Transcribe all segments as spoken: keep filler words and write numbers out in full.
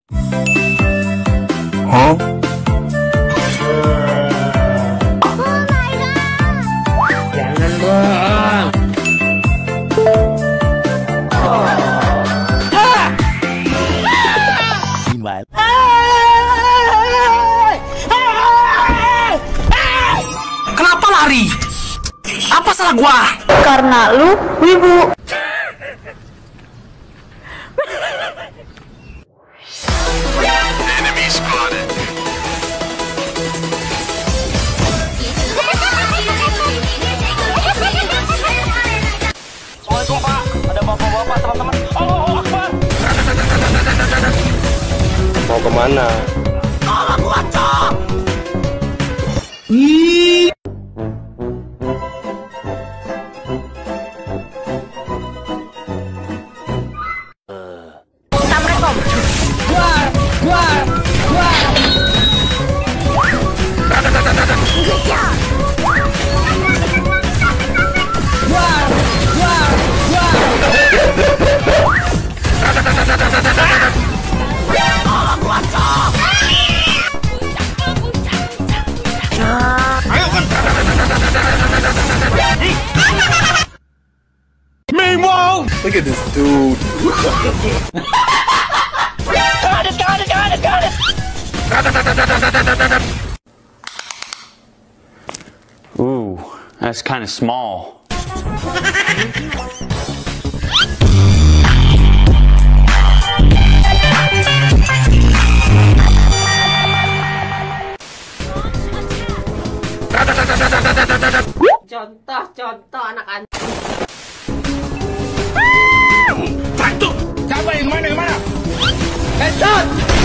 Hah? Jangan dong. Meanwhile. Kenapa lari? Apa salah gua? Karena lu wibu. Enemy spotted. Assalamualaikum Pak. Ada bapak-bapak teman-teman. Allahu Akbar. Mau kemana? Tolong gua, Cok. Assalamualaikum. Gua, gua, gua. Meanwhile, look at this dude. Got it, got it, got it, got it. Ooh, that's kind of small. Contoh-contoh anak-anak. Satu. Siapa yang mana yang mana? Headshot.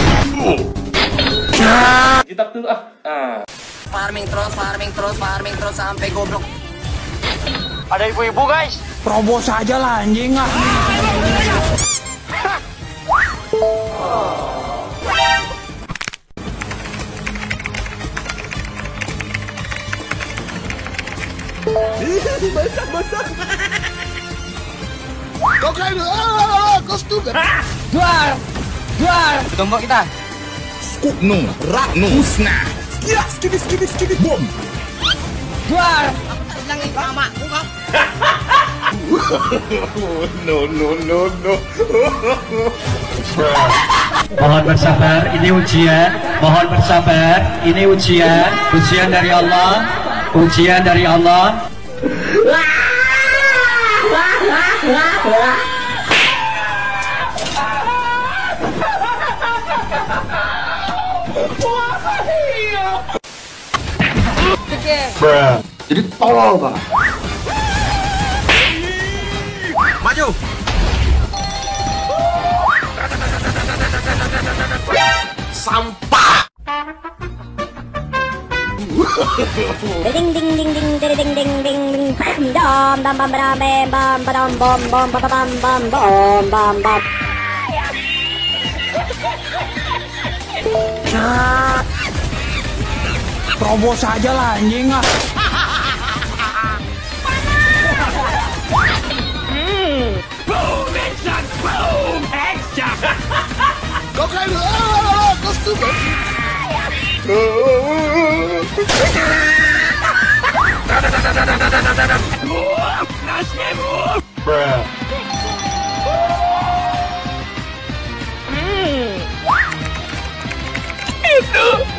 Kitab dulu ah. Ah. Farming terus, farming terus, farming terus sampai goblok. Ada ibu-ibu guys. Terobos aja lah anjing ah. Basah-basah. Kau kira ah, kostum. Duar, duar. Tombok kita. Skuknu, raknu, usna. Skira, skidi, skidi, skidi, bom. Duar. No, no, no, no. Mohon bersabar, ini ujian. Mohon bersabar, ini ujian. Ujian dari Allah. Ujian dari Allah. Jadi tolol banget. Maju. Sampah. Ding ding ding ding ding ding ding ding ding bam bam bam bam bam bam bam bam bam bam bam bam bam bam bam. Terobos aja lah anjing ah. Boom, headshot, boom, headshot. Kau kira ah, kostum. Bruh. Itu